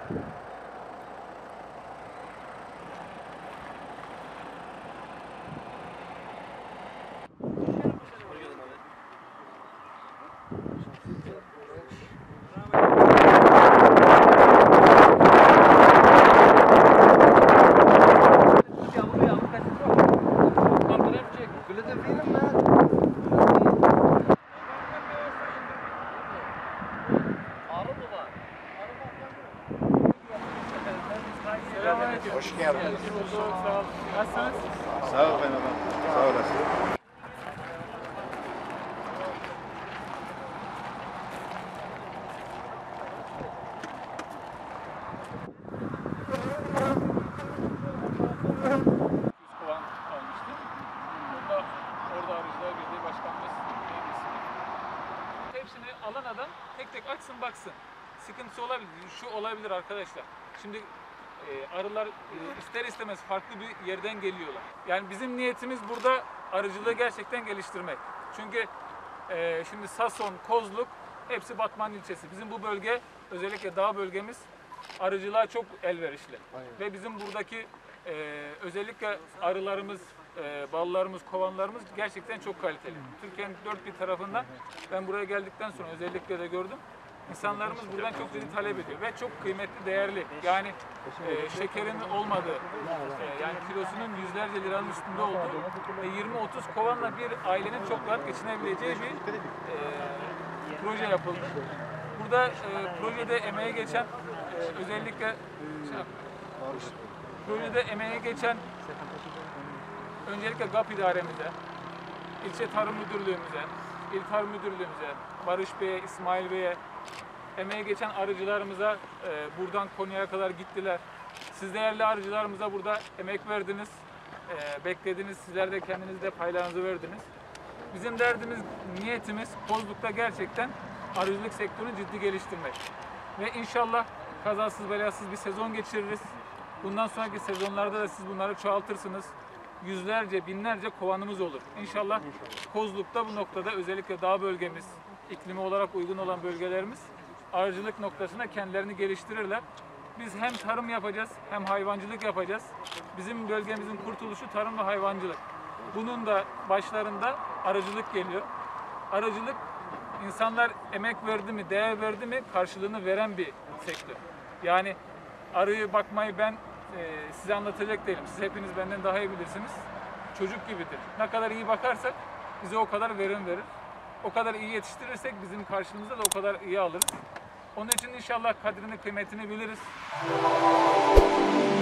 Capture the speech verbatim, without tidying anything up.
Hoş geldiniz. Sağ olun. Nasılsınız? Sağ ol efendim. Sağ olasın. Kovan almıştı. Orada, orada Arıcılar Birliği Başkanımız neydi? Hepsini alan adam tek tek açsın baksın. Sıkıntısı olabilir. Şu olabilir arkadaşlar. Şimdi e, arılar e, ister istemez farklı bir yerden geliyorlar. Yani bizim niyetimiz burada arıcılığı gerçekten geliştirmek. Çünkü e, şimdi Sason, Kozluk hepsi Batman ilçesi. Bizim bu bölge, özellikle dağ bölgemiz arıcılığa çok elverişli. Aynen. Ve bizim buradaki e, özellikle arılarımız, e, ballarımız, kovanlarımız gerçekten çok kaliteli. Türkiye'nin dört bir tarafından ben buraya geldikten sonra özellikle de gördüm. İnsanlarımız buradan çok ciddi talep ediyor ve çok kıymetli, değerli. Yani e, şekerin olmadığı, e, yani kilosunun yüzlerce liranın üstünde olduğu ve yirmi otuz kovanla bir ailenin çok rahat geçinebileceği bir e, proje yapıldı. Burada e, projede emeğe geçen, e, özellikle şey projede emeğe geçen öncelikle GAP idaremize, ilçe tarım müdürlüğümüze, il tarım müdürlüğümüze, Barış Bey'e, İsmail Bey'e, emeğe geçen arıcılarımıza e, buradan Konya'ya kadar gittiler. Siz değerli arıcılarımıza burada emek verdiniz, e, beklediniz, sizler de kendiniz de paylarınızı verdiniz. Bizim derdimiz, niyetimiz Kozluk'ta gerçekten arıcılık sektörünü ciddi geliştirmek. Ve inşallah kazasız belasız bir sezon geçiririz. Bundan sonraki sezonlarda da siz bunları çoğaltırsınız. Yüzlerce, binlerce kovanımız olur. İnşallah Kozluk'ta bu noktada özellikle dağ bölgemiz, iklimi olarak uygun olan bölgelerimiz arıcılık noktasında kendilerini geliştirirler. Biz hem tarım yapacağız hem hayvancılık yapacağız. Bizim bölgemizin kurtuluşu tarım ve hayvancılık. Bunun da başlarında arıcılık geliyor. Arıcılık, insanlar emek verdi mi, değer verdi mi karşılığını veren bir sektör. Yani arıyı bakmayı ben e, size anlatacak değilim. Siz hepiniz benden daha iyi bilirsiniz. Çocuk gibidir. Ne kadar iyi bakarsak bize o kadar verim verir. O kadar iyi yetiştirirsek bizim karşılığımızda da o kadar iyi alırız. Onun için inşallah kadrini, kıymetini biliriz.